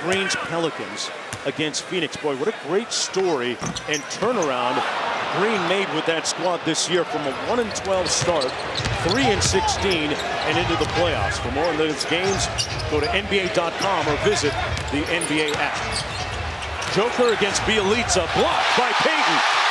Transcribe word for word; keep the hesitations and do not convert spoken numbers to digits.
Green's Pelicans against Phoenix. Boy, what a great story and turnaround Green made with that squad this year from a one and twelve start, three and sixteen, and into the playoffs. For more on those games, go to N B A dot com or visit the N B A app. Joker against Bielitsa, blocked by Payton.